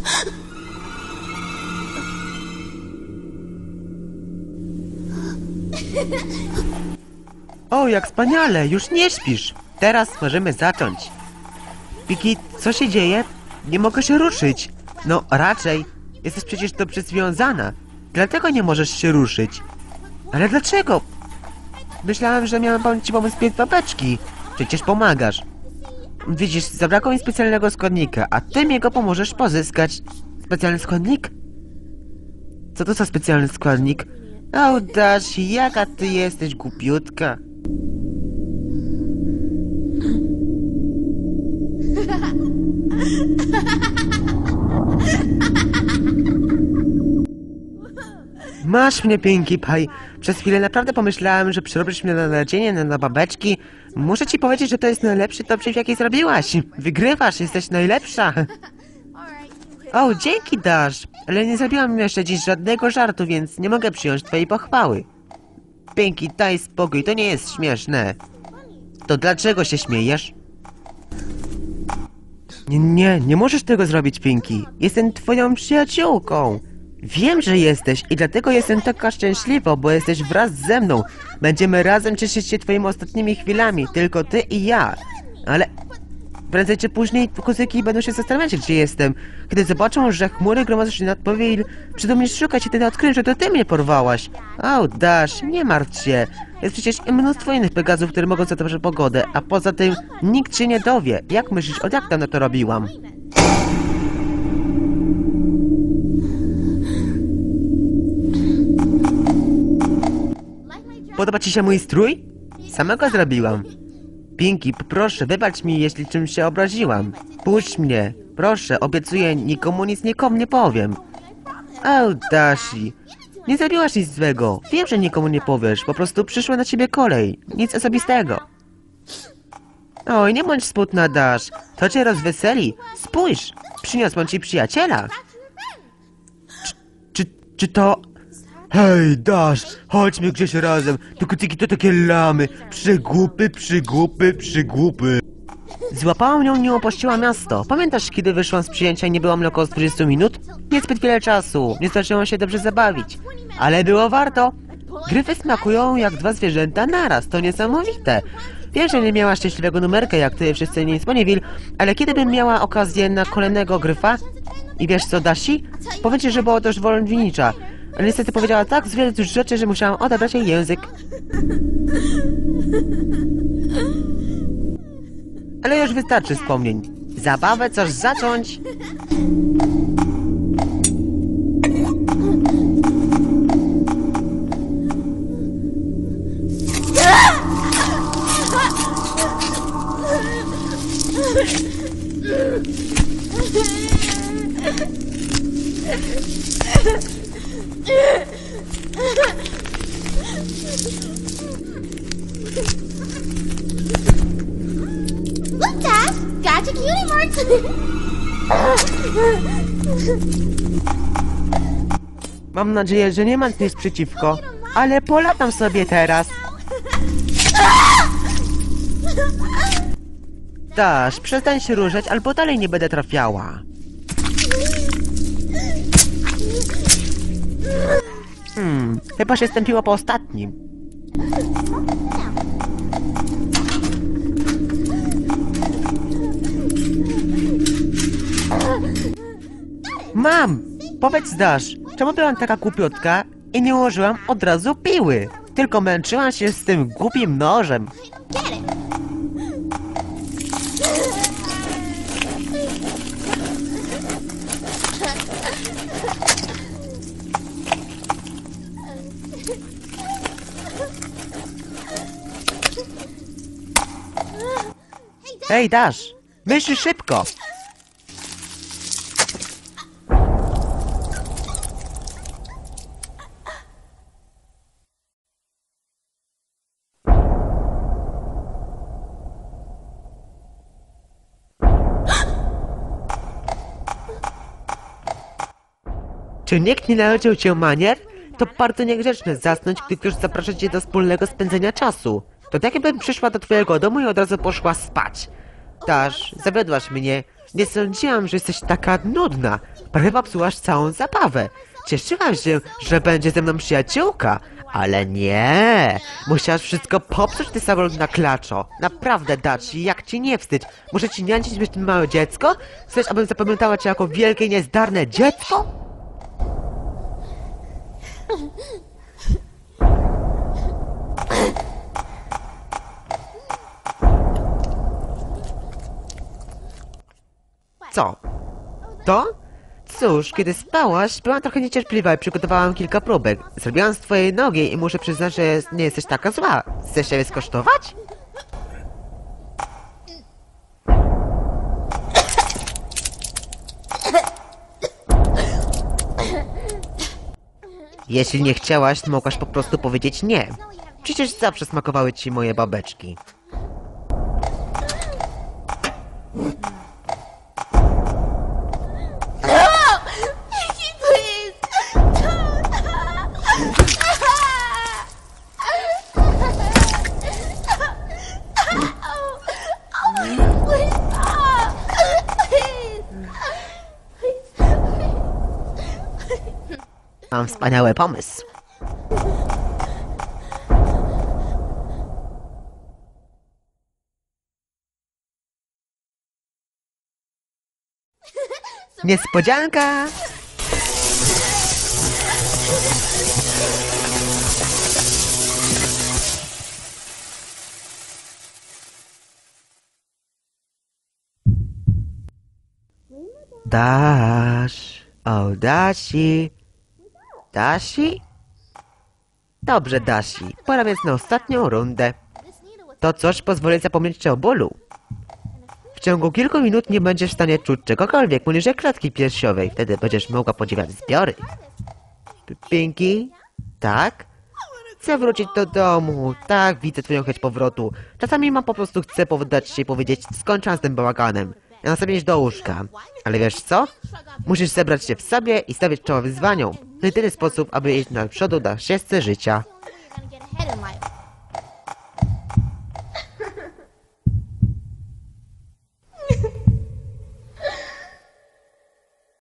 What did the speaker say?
O, jak wspaniale! Już nie śpisz! Teraz możemy zacząć. Pinky, co się dzieje? Nie mogę się ruszyć. No, raczej. Jesteś przecież dobrze związana. Dlatego nie możesz się ruszyć. Ale dlaczego? Myślałem, że miałem ci pomóc piec babeczki. Przecież pomagasz. Widzisz, zabrakło mi specjalnego składnika, a ty mi go pomożesz pozyskać. Specjalny składnik? Co to za specjalny składnik? O, Dash, jaka ty jesteś głupiutka. Masz mnie, Pinkie Pie. Przez chwilę naprawdę pomyślałem, że przerobisz mnie na nadzienie na babeczki. Muszę ci powiedzieć, że to jest najlepszy top shape, jaki zrobiłaś. Wygrywasz, jesteś najlepsza. O, dzięki, Dash. Ale nie zrobiłam jeszcze dziś żadnego żartu, więc nie mogę przyjąć twojej pochwały. Pinkie, daj spokój, to nie jest śmieszne. To dlaczego się śmiejesz? Nie możesz tego zrobić, Pinkie. Jestem twoją przyjaciółką. Wiem, że jesteś i dlatego jestem taka szczęśliwa, bo jesteś wraz ze mną. Będziemy razem cieszyć się twoimi ostatnimi chwilami, tylko ty i ja. Ale prędzej czy później kuzyki będą się zastanawiać, gdzie jestem. Kiedy zobaczą, że chmury gromadzą się nad Powil, przyjdą mnie szukać i wtedy odkryją, że to ty mnie porwałaś. O, Dash, nie martw się. Jest przecież mnóstwo innych Pegazów, które mogą zatrzymać pogodę, a poza tym nikt się nie dowie. Jak myślisz, od jak dawno to robiłam? Podoba ci się mój strój? Samego zrobiłam. Pinkie, proszę, wybacz mi, jeśli czymś się obraziłam. Puść mnie. Proszę, obiecuję, nikomu nic nie powiem. O, Dashi. Nie zrobiłaś nic złego. Wiem, że nikomu nie powiesz. Po prostu przyszła na ciebie kolej. Nic osobistego. Oj, nie bądź smutna, Dash. To cię rozweseli. Spójrz, przyniosłam ci przyjaciela. Czy to... Hej, Dash, chodźmy gdzieś razem. Te kucyki to takie lamy. Przygłupy. Złapałam ją i opuściła miasto. Pamiętasz, kiedy wyszłam z przyjęcia i nie byłam około 20 minut? Niezbyt wiele czasu. Nie zdążyłam się dobrze zabawić. Ale było warto. Gryfy smakują jak dwa zwierzęta naraz. To niesamowite. Wiem, że nie miała szczęśliwego numerka, jak ty wszyscy nie Ponyville, ale kiedy bym miała okazję na kolejnego gryfa? I wiesz co, Dashi? Powiem ci, że była dość wolnicza. Ale niestety powiedziała tak z wielu rzeczy, że musiałam odebrać jej język. Ale już wystarczy wspomnień. Zabawę coś zacząć. Look, Dash! Got your cutie marks! Mam nadzieję, że nie ma nic przeciwko, ale polatam sobie teraz. Dash, przestań się ruszać, albo dalej nie będę trafiała. Chyba się stępiła po ostatnim. Mam! Powiedz, Dash, czemu byłam taka głupiutka i nie ułożyłam od razu piły? Tylko męczyłam się z tym głupim nożem. Get it! Hej, Dash! Myśl szybko! Czy nikt nie nauczył cię manier? To bardzo niegrzeczne zasnąć, gdy ktoś zaprasza cię do wspólnego spędzenia czasu. To tak jakbym przyszła do twojego domu i od razu poszła spać. Dash, zawiodłaś mnie. Nie sądziłam, że jesteś taka nudna. Prawie popsułaś całą zabawę. Cieszyłam się, że będzie ze mną przyjaciółka, ale nie. Musiałaś wszystko popsuć, ty samolot na klaczo. Naprawdę, Daci, jak ci nie wstyd? Muszę ci niańczyć być tym małe dziecko? Chcesz, abym zapamiętała cię jako wielkie, niezdarne dziecko? Co? To? Cóż, kiedy spałaś, byłam trochę niecierpliwa i przygotowałam kilka próbek. Zrobiłam z twojej nogi i muszę przyznać, że nie jesteś taka zła. Chcesz się skosztować? Jeśli nie chciałaś, to mogłaś po prostu powiedzieć nie. Przecież zawsze smakowały ci moje babeczki. Please! Please stop! Please! Mam wspaniały pomysł. Niespodzianka! Dash. O, Dashi. Dashi? Dobrze, Dashi. Pora więc na ostatnią rundę. To coś pozwoli zapomnieć ci o bólu. W ciągu kilku minut nie będziesz w stanie czuć czegokolwiek poniżej klatki piersiowej. Wtedy będziesz mogła podziwiać zbiory. Pinki? Tak? Chcę wrócić do domu. Tak, widzę twoją chęć powrotu. Czasami mam po prostu chcę poddać się i powiedzieć, skończam z tym bałaganem. A następnie iść do łóżka. Ale wiesz co? Musisz zebrać się w sobie i stawiać czoła wyzwaniom. To jedyny sposób, aby iść na przodu na ścieżce życia.